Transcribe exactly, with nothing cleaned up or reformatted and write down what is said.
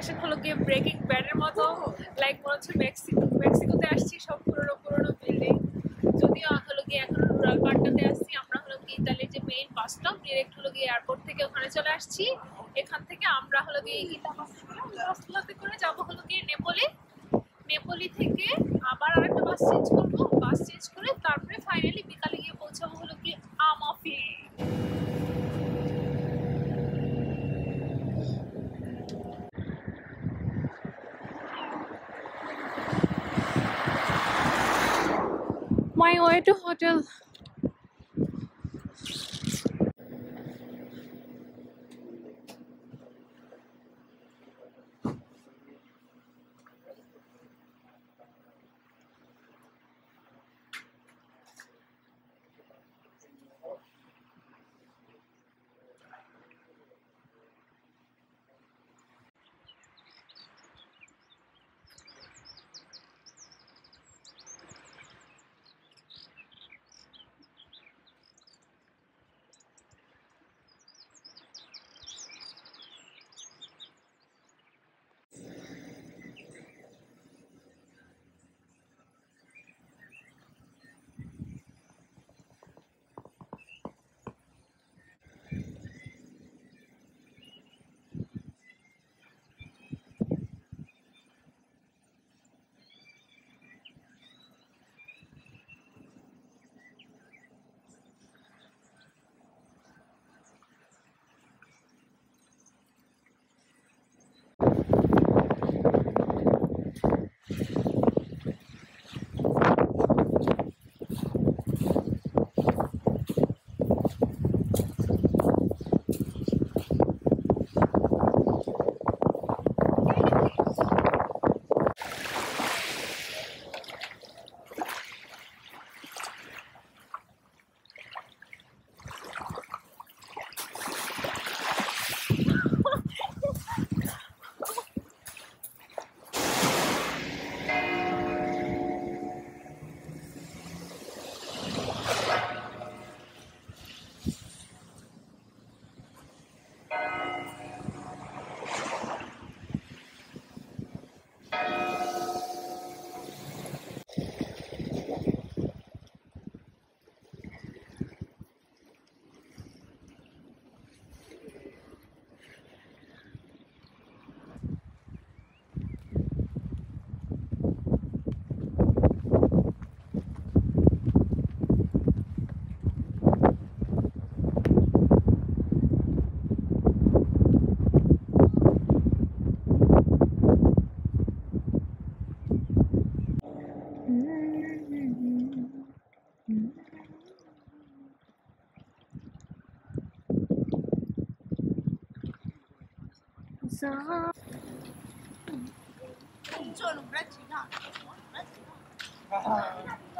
Location হলো গিয়ে breaking ব্যাডের মতো, লাইক মনে হচ্ছে মেক্সিকো মেক্সিকোতে আসছি, সব পুরোনো পুরোনো বিল্ডিং। যদিও হলো গিয়ে এখন রুরাল পার্টটাতে আসছি। আমরা হলো গিয়ে ইতালির যে মেইন বাস স্টপ, ডিরেক্ট হলো গিয়ে এয়ারপোর্ট থেকে ওখানে চলে আসছি। এখান থেকে আমরা হলো গিয়ে বাসগুলোতে করে যাবো হলো গিয়ে নেপোলি। নেপোলি থেকে আবার আরেকটা বাস চেঞ্জ করবো, বাস চেঞ্জ করে তারপরে ফাইনালি বিকালে গিয়ে পৌঁছাবো হলো গিয়ে আমাফি। My way to hotel. Buongiorno, grazie.